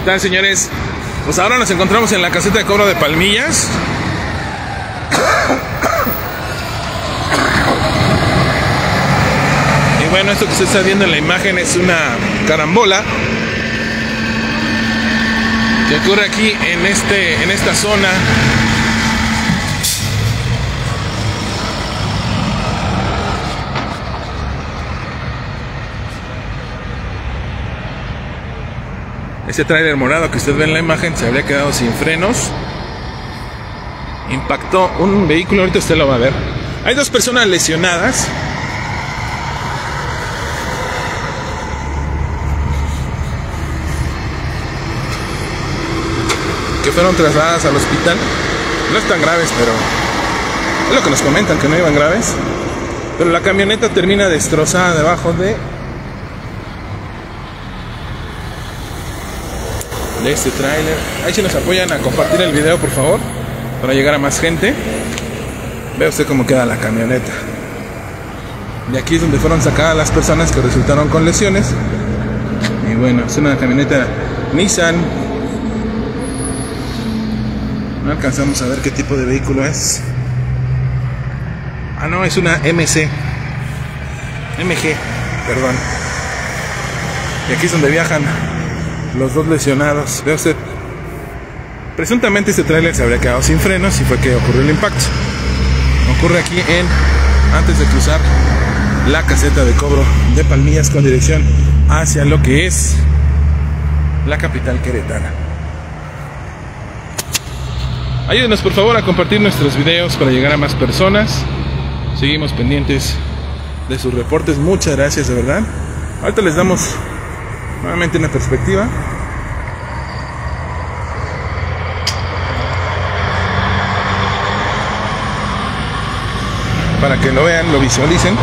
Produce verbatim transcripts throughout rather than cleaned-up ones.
tal, señores? Pues ahora nos encontramos en la caseta de cobro de Palmillas. Y bueno, esto que usted está viendo en la imagen es una carambola que ocurre aquí en este en esta zona. Ese tráiler morado que usted ve en la imagen se habría quedado sin frenos. Impactó un vehículo, ahorita usted lo va a ver. Hay dos personas lesionadas. Que fueron trasladadas al hospital. No están graves, pero es lo que nos comentan, que no iban graves. Pero la camioneta termina destrozada debajo de de este tráiler. Ahí si nos apoyan a compartir el video, por favor, para llegar a más gente. Vea usted cómo queda la camioneta. De aquí es donde fueron sacadas las personas que resultaron con lesiones. Y bueno, es una camioneta Nissan. No alcanzamos a ver qué tipo de vehículo es. Ah, no, es una M C M G, perdón. Y aquí es donde viajan los dos lesionados. Ve usted, presuntamente este tráiler se habría quedado sin frenos y fue que ocurrió el impacto. Ocurre aquí en antes de cruzar la caseta de cobro de Palmillas con dirección hacia lo que es la capital queretana. Ayúdenos por favor a compartir nuestros videos para llegar a más personas. Seguimos pendientes de sus reportes. Muchas gracias, de verdad. Ahorita les damos nuevamente una perspectiva. Para que lo vean, lo visualicen.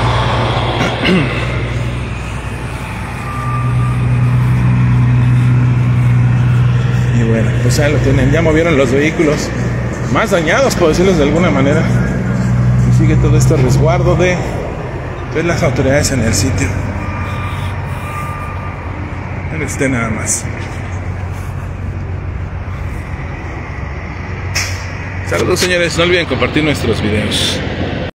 Y bueno, pues ya lo tienen. Ya movieron los vehículos más dañados, por decirlos de alguna manera. Y sigue todo este resguardo de pues, las autoridades en el sitio. Esté nada más. Saludos, señores, no olviden compartir nuestros videos.